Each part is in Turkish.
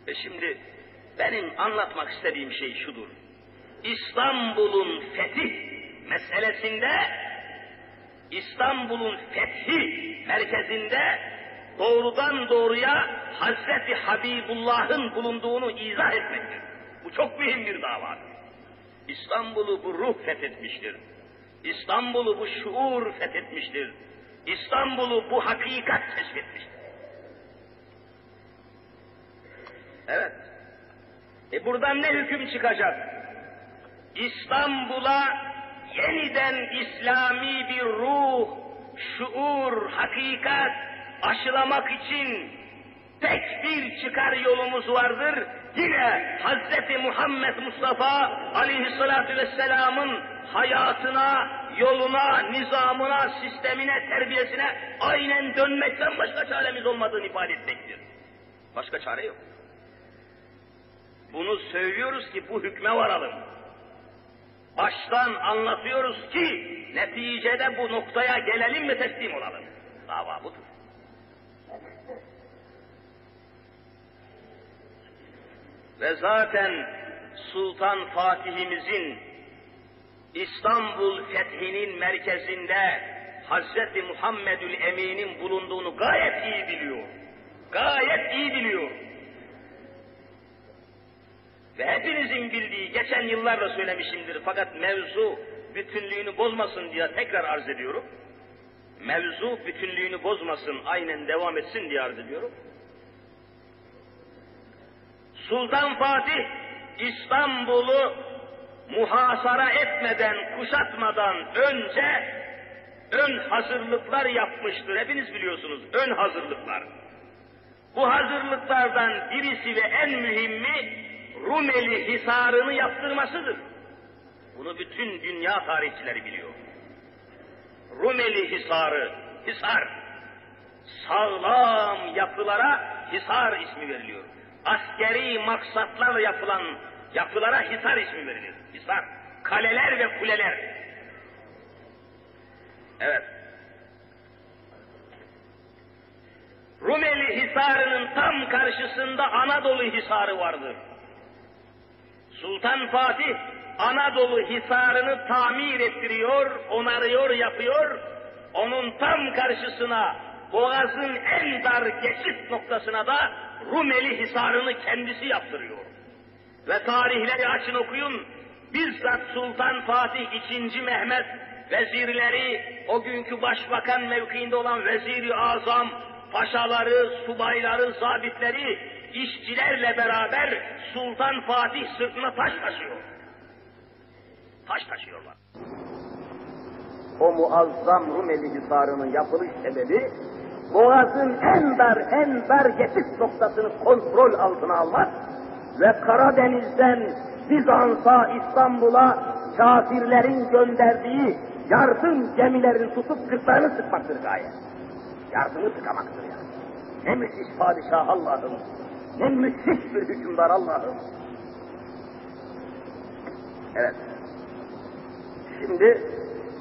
Şimdi benim anlatmak istediğim şey şudur. İstanbul'un fetih meselesinde, İstanbul'un fethi merkezinde doğrudan doğruya Hazreti Habibullah'ın bulunduğunu izah etmektir. Bu çok mühim bir davadır. İstanbul'u bu ruh fethetmiştir. İstanbul'u bu şuur fethetmiştir. İstanbul'u bu hakikat keşfetmiştir. Evet. Buradan ne hüküm çıkacak? İstanbul'a yeniden İslami bir ruh, şuur, hakikat aşılamak için tek bir çıkar yolumuz vardır. Yine Hz. Muhammed Mustafa aleyhissalatu vesselamın hayatına, yoluna, nizamına, sistemine, terbiyesine aynen dönmekten başka çaremiz olmadığını ifade etmektir. Başka çare yok. Bunu söylüyoruz ki bu hükme varalım. Baştan anlatıyoruz ki neticede bu noktaya gelelim ve teslim olalım. Dava budur. Ve zaten Sultan Fatih'imizin İstanbul fethinin merkezinde Hazreti Muhammedül Emin'in bulunduğunu gayet iyi biliyor. Gayet iyi biliyor. Ve hepinizin bildiği, geçen yıllarda söylemişimdir fakat mevzu bütünlüğünü bozmasın diye tekrar arz ediyorum. Mevzu bütünlüğünü bozmasın, aynen devam etsin diye arz ediyorum. Sultan Fatih İstanbul'u muhasara etmeden, kuşatmadan önce ön hazırlıklar yapmıştır. Hepiniz biliyorsunuz, ön hazırlıklar. Bu hazırlıklardan birisi ve en mühimi Rumeli Hisarı'nı yaptırmasıdır. Bunu bütün dünya tarihçileri biliyor. Rumeli Hisarı, Hisar, sağlam yapılara Hisar ismi veriliyor. Askeri maksatlarla yapılan yapılara Hisar ismi verilir. Hisar, kaleler ve kuleler. Evet. Rumeli Hisarı'nın tam karşısında Anadolu Hisarı vardır. Sultan Fatih Anadolu Hisarı'nı tamir ettiriyor, onarıyor, yapıyor. Onun tam karşısına, Boğaz'ın en dar geçit noktasına da Rumeli Hisarı'nı kendisi yaptırıyor. Ve tarihleri açın okuyun, bizzat Sultan Fatih II. Mehmet vezirleri, o günkü başbakan mevkiinde olan Vezir-i Azam, paşaları, subayları, zabitleri, işçilerle beraber Sultan Fatih sırtına taş taşıyor. Taş taşıyorlar. O muazzam Rumeli Hisarı'nın yapılış sebebi, Boğaz'ın en dar geçiş noktasını kontrol altına almak ve Karadeniz'den Bizans'a, İstanbul'a kafirlerin gönderdiği yardım gemilerini tutup kırklarını sıkmaktır gayet. Yardımı sıkamaktır yani. Ne müthiş padişah Allah'ım, ne müthiş bir hükümdar Allah'ım. Evet. Şimdi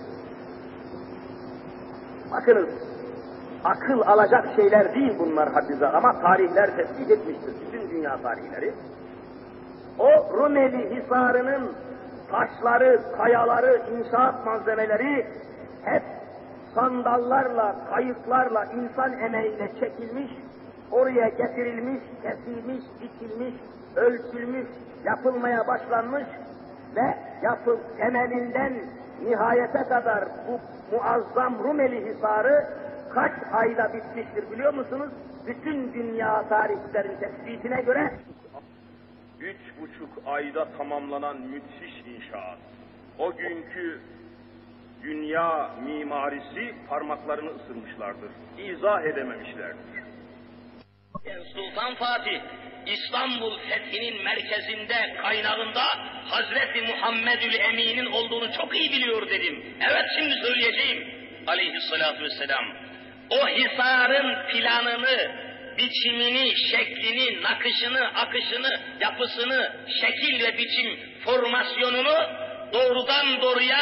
bakınız, akıl alacak şeyler değil bunlar hafize ama tarihler tespit etmiştir, bütün dünya tarihleri. O Rumeli Hisarı'nın taşları, kayaları, inşaat malzemeleri hep sandallarla, kayıklarla, insan emeğiyle çekilmiş, oraya getirilmiş, kesilmiş, biçilmiş, ölçülmüş, yapılmaya başlanmış ve temelinden nihayete kadar bu muazzam Rumeli Hisarı kaç ayda bitmiştir biliyor musunuz? Bütün dünya tarihçilerin tespitine göre 3,5 ayda tamamlanan müthiş inşaat. O günkü dünya mimarisi parmaklarını ısırmışlardır. İzah edememişlerdir. Sultan Fatih İstanbul fethinin merkezinde, kaynağında Hazreti Muhammedül Emin'in olduğunu çok iyi biliyor dedim. Evet, şimdi söyleyeceğim aleyhissalatu vesselam. O hisarın planını, biçimini, şeklini, nakışını, akışını, yapısını, şekil ve biçim formasyonunu doğrudan doğruya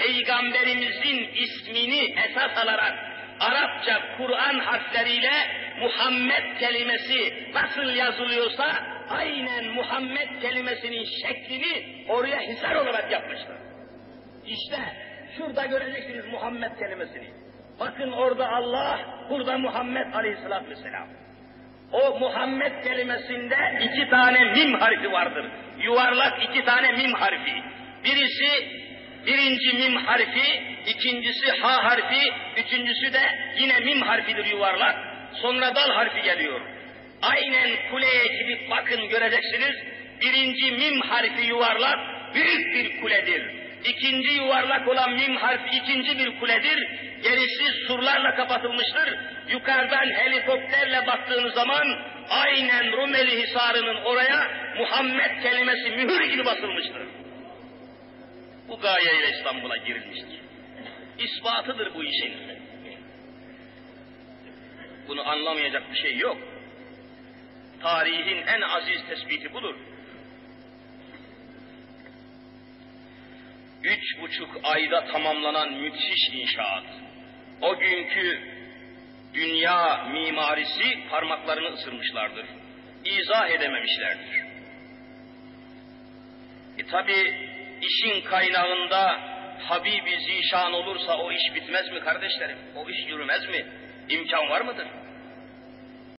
Peygamberimizin ismini esas alarak Arapça Kur'an harfleriyle Muhammed kelimesi nasıl yazılıyorsa aynen Muhammed kelimesinin şeklini oraya hisar olarak yapmışlar. İşte şurada göreceksiniz Muhammed kelimesini. Bakın orada Allah, burada Muhammed aleyhissalatü vesselam. O Muhammed kelimesinde 2 tane mim harfi vardır. Yuvarlak 2 tane mim harfi. Birisi birinci mim harfi, ikincisi ha harfi, üçüncüsü de yine mim harfidir yuvarlak. Sonra dal harfi geliyor. Aynen kuleye gidip bakın göreceksiniz. Birinci mim harfi yuvarlak, büyük bir kuledir. İkinci yuvarlak olan mim harfi ikinci bir kuledir. Gerisi surlarla kapatılmıştır. Yukarıdan helikopterle baktığınız zaman aynen Rumeli Hisarı'nın oraya Muhammed kelimesi mühür gibi basılmıştır. Bu gayeyle İstanbul'a girilmiştir. İspatıdır bu işin. Bunu anlamayacak bir şey yok. Tarihin en aziz tespiti budur. 3,5 ayda tamamlanan müthiş inşaat. O günkü dünya mimarisi parmaklarını ısırmışlardır. İzah edememişlerdir. Tabi işin kaynağında Habibi Zişan olursa o iş bitmez mi kardeşlerim? O iş yürümez mi? İmkan var mıdır?